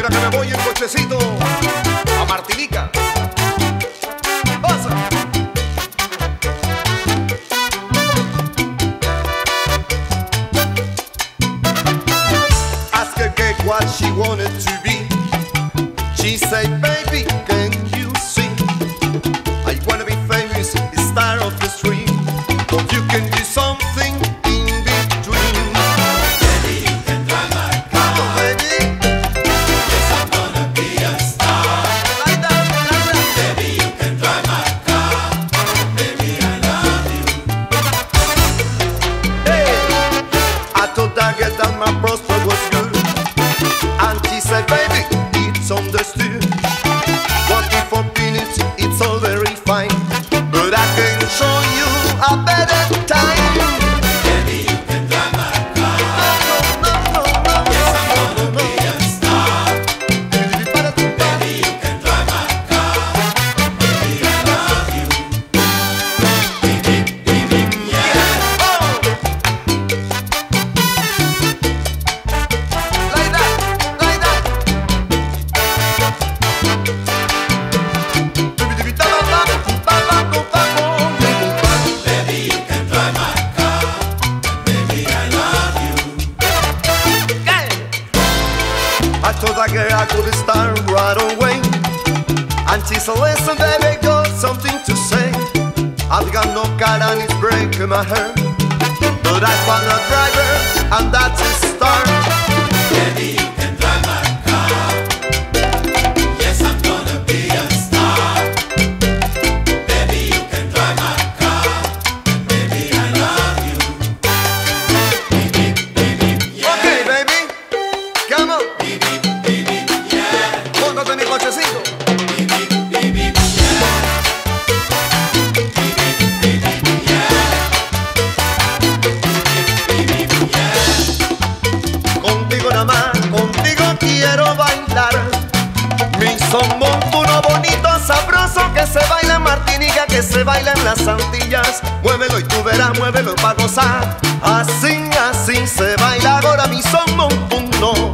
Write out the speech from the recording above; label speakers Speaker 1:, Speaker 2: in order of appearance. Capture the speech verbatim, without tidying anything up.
Speaker 1: Mira que me voy en cochecito a Martinica. Pasa. Ask her Kate what she wanted to be. She said, baby, can you see? I wanna be famous, star of the stream. But you can do something in between.
Speaker 2: Baby, you can drive my car.
Speaker 1: Oh, baby.
Speaker 2: Yes, I'm gonna be a star.
Speaker 1: Like that, like that.
Speaker 2: Baby, you can drive my car. Baby, I love you.
Speaker 1: Hey, I told that girl that my prospect was good, and she said, baby, it's understood. Working for peanuts, it's all very fine, but I can show you a better time.
Speaker 2: Baby, you can drive my car.
Speaker 1: No, no, no, no,
Speaker 2: Yes, I'm
Speaker 1: no,
Speaker 2: gonna
Speaker 1: no,
Speaker 2: be a star.
Speaker 1: no.
Speaker 2: Baby, you can drive my car. Baby, I love you. Beep, beep, beep, beep, yeah.
Speaker 1: Oh. Like that, like that.
Speaker 2: Baby, you can drive my car. Baby, I love you.
Speaker 1: I told that girl I could start right away, and she said, listen, baby, got something to say. I've got no car and it's breaking my heart, but I found a driver and that's a start.
Speaker 2: Baby, you can drive my car. Yes, I'm gonna be a star. Baby, you can drive my car. Baby, I love you. Beep, beep, beep, beep, yeah.
Speaker 1: Okay, baby, come on,
Speaker 2: Beep, beep, beep, beep, yeah.
Speaker 1: póngate mi cochecito.
Speaker 2: Beep, beep, beep, beep, yeah. Beep, beep, beep, beep, yeah. Beep, beep, beep, yeah.
Speaker 1: Contigo nada más, contigo quiero bailar. Mi son montuno bonito, sabroso, que se baila en Martinica, que se baila en las Antillas. Muévelo y tú verás, muévelo pa' gozar. Así, así se baila ahora mi son montuno.